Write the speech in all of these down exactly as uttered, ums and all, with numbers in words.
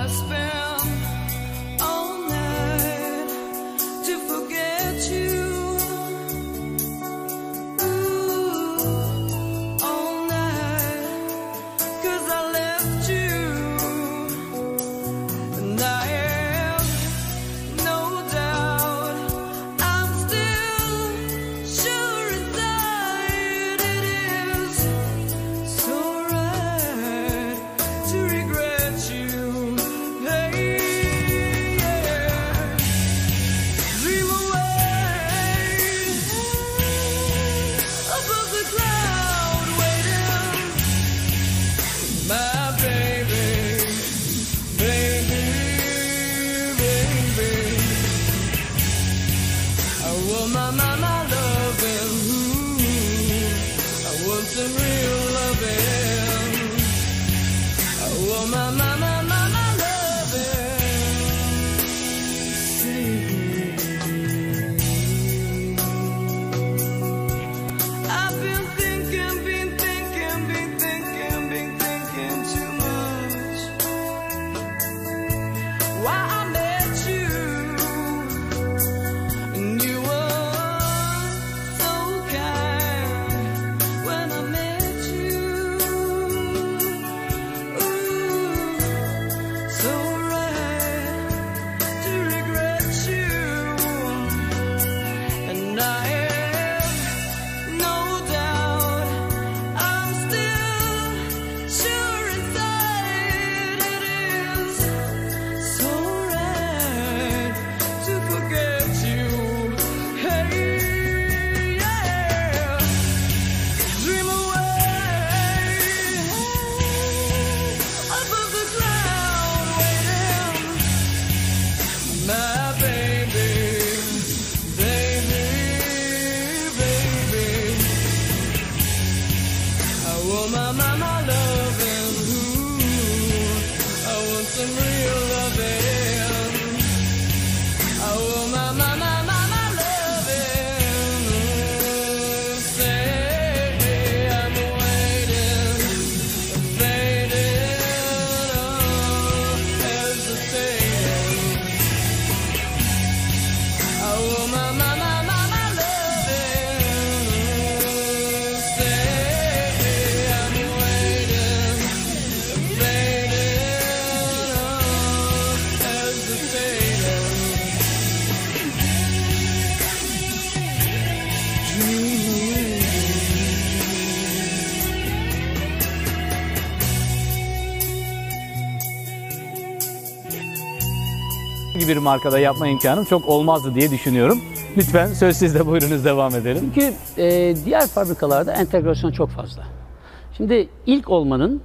Bir markada yapma imkanım çok olmazdı diye düşünüyorum. Lütfen söz sizde, buyurunuz devam edelim. Çünkü e, diğer fabrikalarda entegrasyon çok fazla. Şimdi ilk olmanın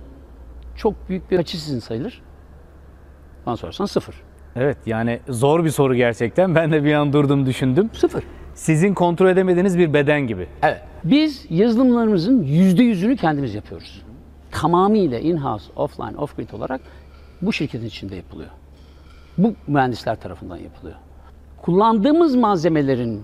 çok büyük bir açısın sayılır. Ondan sonrasında sıfır. Evet, yani zor bir soru gerçekten. Ben de bir an durdum, düşündüm. Sıfır. Sizin kontrol edemediğiniz bir beden gibi. Evet. Biz yazılımlarımızın yüzde yüzünü kendimiz yapıyoruz. Tamamıyla in-house, offline, off-grid olarak bu şirketin içinde yapılıyor. Bu mühendisler tarafından yapılıyor. Kullandığımız malzemelerin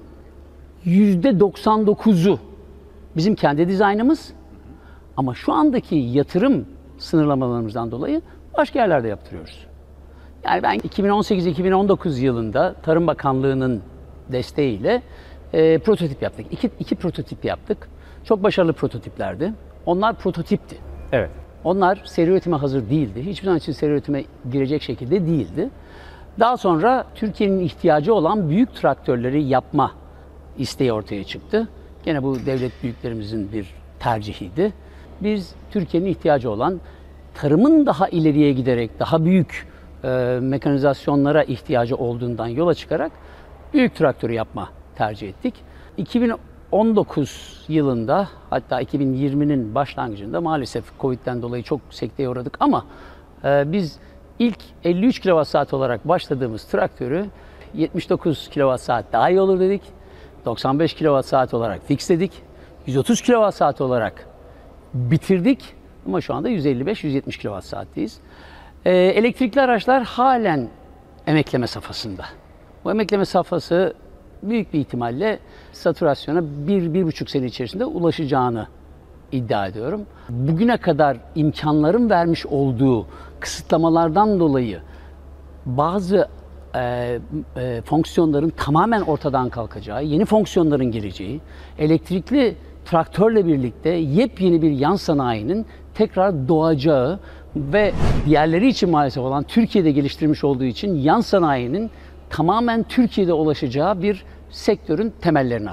yüzde doksan dokuzu bizim kendi dizaynımız, ama şu andaki yatırım sınırlamalarımızdan dolayı başka yerlerde yaptırıyoruz. Yani ben iki bin on sekiz iki bin on dokuz yılında Tarım Bakanlığı'nın desteğiyle e, prototip yaptık. İki, iki prototip yaptık. Çok başarılı prototiplerdi. Onlar prototipti. Evet. Onlar seri üretime hazır değildi. Hiçbir zaman için seri üretime girecek şekilde değildi. Daha sonra Türkiye'nin ihtiyacı olan büyük traktörleri yapma isteği ortaya çıktı. Gene bu devlet büyüklerimizin bir tercihiydi. Biz Türkiye'nin ihtiyacı olan tarımın daha ileriye giderek daha büyük e, mekanizasyonlara ihtiyacı olduğundan yola çıkarak büyük traktörü yapma tercih ettik. iki bin on dokuz yılında, hatta iki bin yirminin başlangıcında maalesef Covid'den dolayı çok sekteye uğradık, ama e, biz ilk elli üç kilowatt saat olarak başladığımız traktörü yetmiş dokuz kilowatt saat daha iyi olur dedik. doksan beş kilowatt saat olarak fixledik. yüz otuz kilowatt saat olarak bitirdik. Ama şu anda yüz elli beş yüz yetmiş kilowatt saatteyiz. Ee, elektrikli araçlar halen emekleme safhasında. Bu emekleme safhası büyük bir ihtimalle satürasyona bir bir buçuk sene içerisinde ulaşacağını iddia ediyorum. Bugüne kadar imkanların vermiş olduğu kısıtlamalardan dolayı bazı e, e, fonksiyonların tamamen ortadan kalkacağı, yeni fonksiyonların geleceği, elektrikli traktörle birlikte yepyeni bir yan sanayinin tekrar doğacağı ve diğerleri için maalesef olan Türkiye'de geliştirmiş olduğu için yan sanayinin tamamen Türkiye'de ulaşacağı bir sektörün temellerini